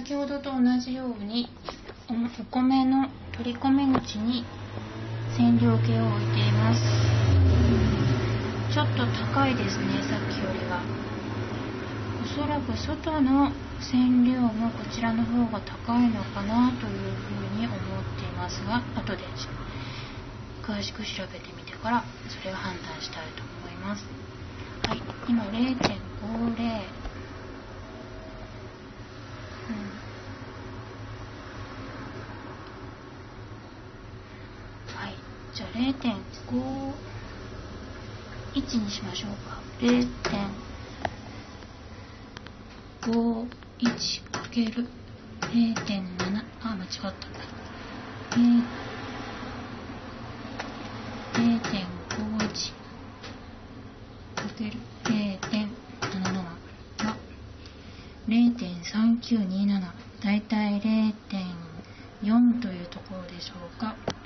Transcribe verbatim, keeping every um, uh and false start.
先ほどと同じようにお米の取り込み口に染料計を置いています。ちょっと高いですね、さっきよりは。おそらく外の染料もこちらの方が高いのかなというふうに思っていますが、後で詳しく調べてみてからそれを判断したいと思います。はい、今 れいてんごゼロ、うん、はい、じゃあ れいてんごいち にしましょうか。 れいてんごいちかける れいてんなな、 あ、間違った、えー、れいてんごいちかける れいてんなななな は れいてんさんきゅうになな、 だいたい れいてんよん というところでしょうか。